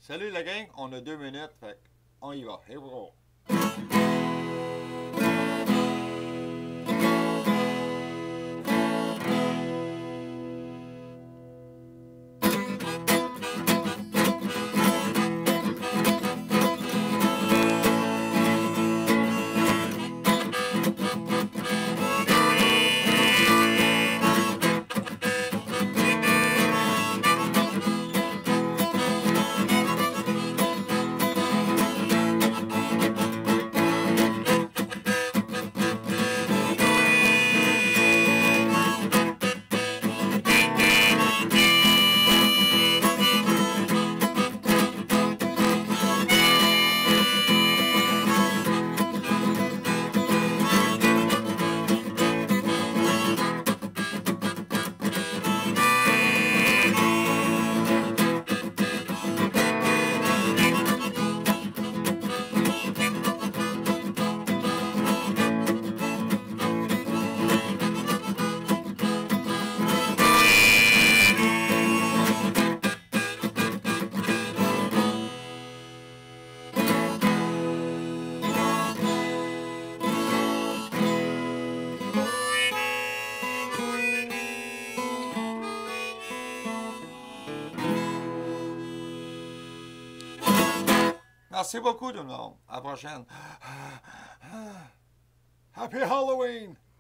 Salut la gang, on a 2 minutes, fait on y va. Here we go. Merci beaucoup tout le monde. À la prochaine. Happy Halloween!